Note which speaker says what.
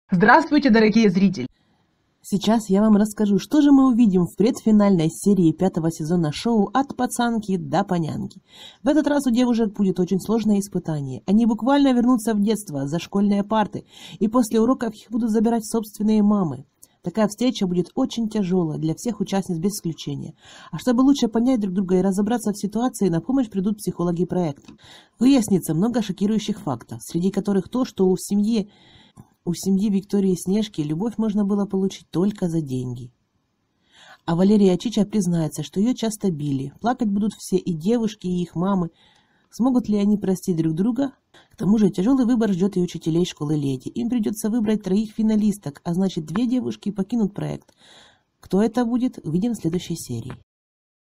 Speaker 1: Здравствуйте, дорогие зрители!
Speaker 2: Сейчас я вам расскажу, что же мы увидим в предфинальной серии 5-го сезона шоу «От пацанки до панянки». В этот раз у девушек будет очень сложное испытание. Они буквально вернутся в детство, за школьные парты, и после уроков их будут забирать собственные мамы. Такая встреча будет очень тяжелая для всех участниц без исключения. А чтобы лучше понять друг друга и разобраться в ситуации, на помощь придут психологи проекта. Выяснится много шокирующих фактов, среди которых то, что у семьи Виктории и Снежки любовь можно было получить только за деньги. А Валерия Чича признается, что ее часто били. Плакать будут все, и девушки, и их мамы. Смогут ли они простить друг друга? К тому же тяжелый выбор ждет и учителей школы Леди. Им придется выбрать 3 финалисток, а значит 2 девушки покинут проект. Кто это будет, увидим в следующей серии.